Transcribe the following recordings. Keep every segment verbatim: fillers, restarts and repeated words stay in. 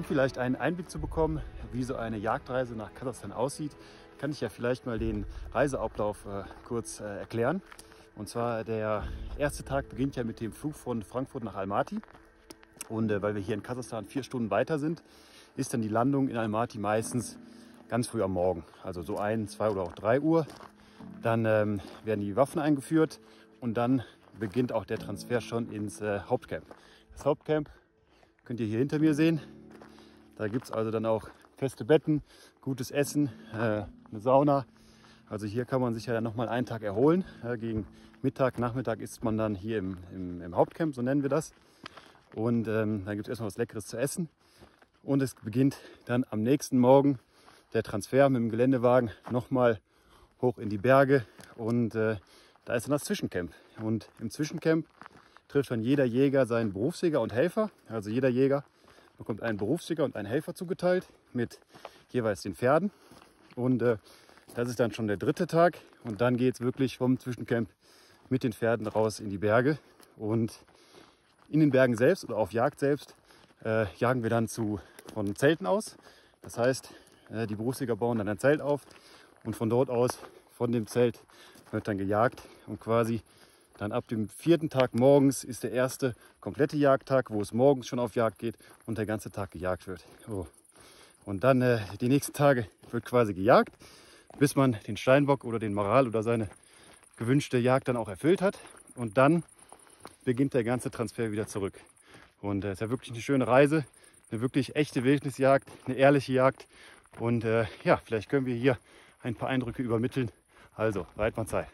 Um vielleicht einen Einblick zu bekommen, wie so eine Jagdreise nach Kasachstan aussieht, kann ich ja vielleicht mal den Reiseablauf äh, kurz äh, erklären. Und zwar der erste Tag beginnt ja mit dem Flug von Frankfurt nach Almaty. Und äh, weil wir hier in Kasachstan vier Stunden weiter sind, ist dann die Landung in Almaty meistens ganz früh am Morgen. Also so ein, zwei oder auch drei Uhr. Dann ähm, werden die Waffen eingeführt und dann beginnt auch der Transfer schon ins äh, Hauptcamp. Das Hauptcamp könnt ihr hier hinter mir sehen. Da gibt es also dann auch feste Betten, gutes Essen, äh, eine Sauna. Also hier kann man sich ja noch mal einen Tag erholen. Ja, gegen Mittag, Nachmittag ist man dann hier im, im, im Hauptcamp, so nennen wir das. Und ähm, dann gibt es erstmal was Leckeres zu essen. Und es beginnt dann am nächsten Morgen der Transfer mit dem Geländewagen nochmal hoch in die Berge. Und äh, da ist dann das Zwischencamp. Und im Zwischencamp trifft dann jeder Jäger seinen Berufsjäger und Helfer. Also jeder Jäger bekommt einen Berufsjäger und einen Helfer zugeteilt mit jeweils den Pferden. Und äh, das ist dann schon der dritte Tag. Und dann geht es wirklich vom Zwischencamp mit den Pferden raus in die Berge. Und in den Bergen selbst oder auf Jagd selbst äh, jagen wir dann zu, von Zelten aus. Das heißt, äh, die Berufsjäger bauen dann ein Zelt auf und von dort aus, von dem Zelt, wird dann gejagt. Und quasi dann ab dem vierten Tag morgens ist der erste komplette Jagdtag, wo es morgens schon auf Jagd geht und der ganze Tag gejagt wird. So. Und dann äh, die nächsten Tage wird quasi gejagt, bis man den Steinbock oder den Maral oder seine gewünschte Jagd dann auch erfüllt hat. Und dann beginnt der ganze Transfer wieder zurück. Und es äh, ist ja wirklich eine schöne Reise, eine wirklich echte Wildnisjagd, eine ehrliche Jagd. Und äh, ja, vielleicht können wir hier ein paar Eindrücke übermitteln. Also, Reitmannsheil.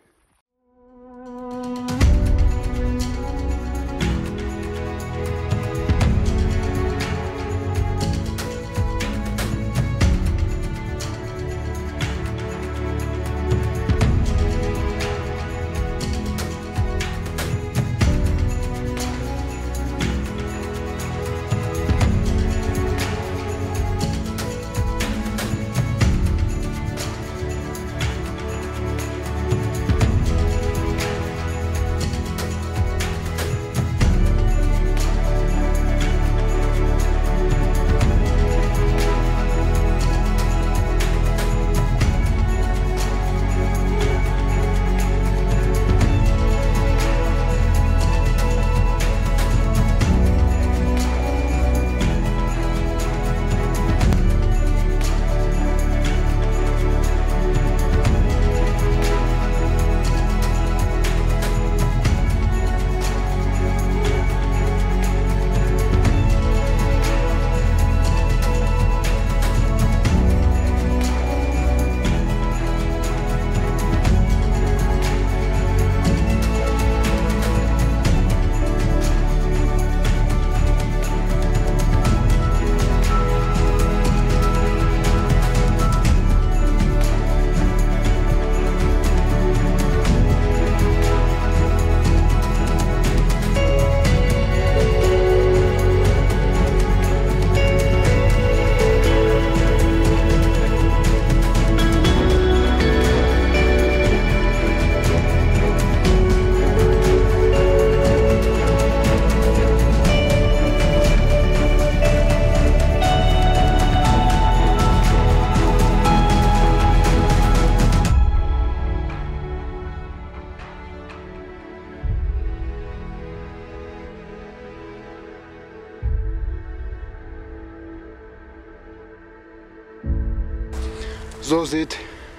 So sieht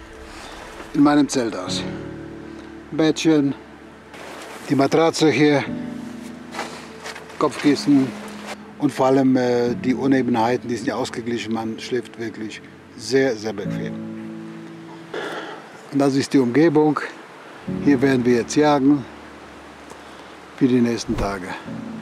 in meinem Zelt aus. Bettchen, die Matratze hier, Kopfkissen und vor allem äh, die Unebenheiten, die sind ja ausgeglichen. Man schläft wirklich sehr, sehr bequem. Und das ist die Umgebung. Hier werden wir jetzt jagen für die nächsten Tage.